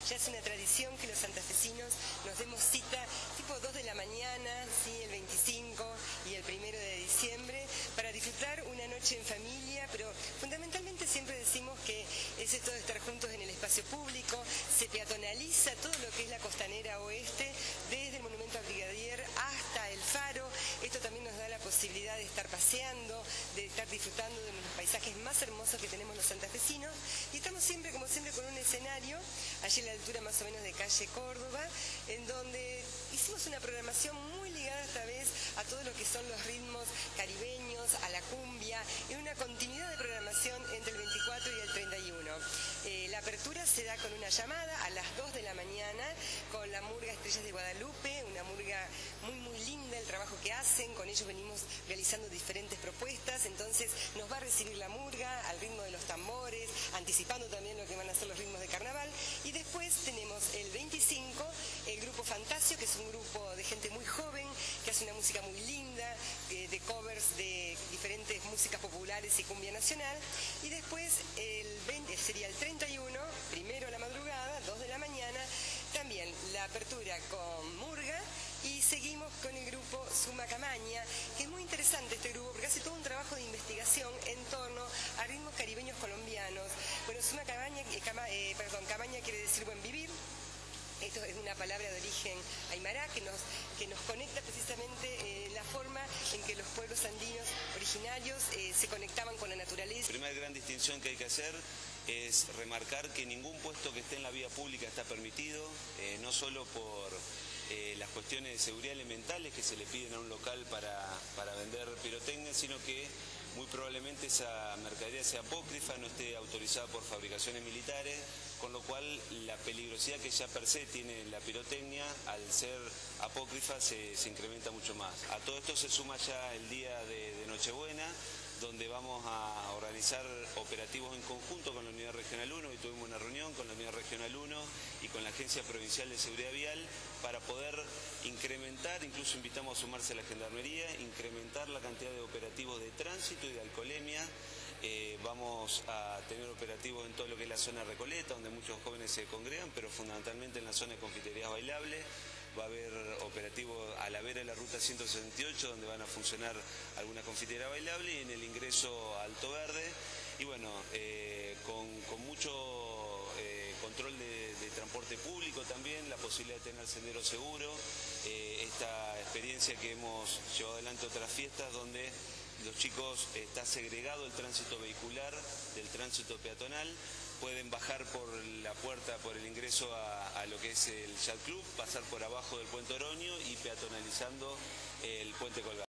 ya es una tradición que los santafesinos nos demos cita tipo 2 de la mañana, ¿sí? El 25 y el 1 de diciembre, para disfrutar una noche en familia, pero fundamentalmente siempre decimos que es esto de estar juntos en el espacio público. Se peatonaliza todo lo que es la costanera oeste, desde el Monumento al Brigadier hasta el Faro. Esto también nos da la posibilidad de estar paseando, de estar disfrutando de los paisajes más hermosos que tenemos los santafesinos. Y estamos siempre, como siempre, con un escenario, allí a la altura más o menos de calle Córdoba, en donde hicimos una programación muy ligada esta vez a todo lo que son los ritmos caribeños, a la cumbia, en una continuidad de programación entre el 24 y el 31. La apertura se da con una llamada a las 2 de la mañana con la murga Estrellas de Guadalupe, una murga muy linda el trabajo que hacen. Con ellos venimos realizando diferentes propuestas, entonces nos va a recibir la murga al ritmo de los tambores, anticipando también lo que van a ser los ritmos de carnaval. Y después tenemos el 25 el grupo Fantasio, que es un grupo de gente muy joven que hace una música muy linda, de covers de diferentes músicas populares y cumbia nacional. Y después el 20 sería el 31, primero a la madrugada, 2 de la mañana, también la apertura con murga. Y seguimos con el grupo Suma Camaña, que es muy interesante este grupo porque hace todo un trabajo de investigación en torno a ritmos caribeños colombianos. Bueno, Suma Camaña, Camaña quiere decir buen vivir. Esto es una palabra de origen aymara que nos conecta precisamente la forma en que los pueblos andinos originarios se conectaban con la naturaleza. La primera gran distinción que hay que hacer es remarcar que ningún puesto que esté en la vía pública está permitido, no solo por las cuestiones de seguridad elementales que se le piden a un local para vender pirotecnia, sino que muy probablemente esa mercadería sea apócrifa, no esté autorizada por fabricaciones militares, con lo cual la peligrosidad que ya per se tiene la pirotecnia, al ser apócrifa, se incrementa mucho más. A todo esto se suma ya el día de Nochebuena, donde vamos a organizar operativos en conjunto con la Unidad Regional 1, y tuvimos una reunión con la Unidad Regional 1 y con la Agencia Provincial de Seguridad Vial para poder incrementar, incluso invitamos a sumarse a la Gendarmería, incrementar la cantidad de operativos de tránsito y de alcoholemia. Vamos a tener operativos en todo lo que es la zona Recoleta, donde muchos jóvenes se congregan, pero fundamentalmente en la zona de confiterías bailables. Va a haber operativos a la vera de la ruta 168, donde van a funcionar algunas confiterías bailables, y en el ingreso a Alto Verde. Y bueno, con mucho control de transporte público también, la posibilidad de tener sendero seguro, esta experiencia que hemos llevado adelante otras fiestas, donde los chicos está segregado el tránsito vehicular del tránsito peatonal, pueden bajar por la puerta, por el ingreso a lo que es el Yacht Club, pasar por abajo del Puente Oroño y peatonalizando el Puente Colgante.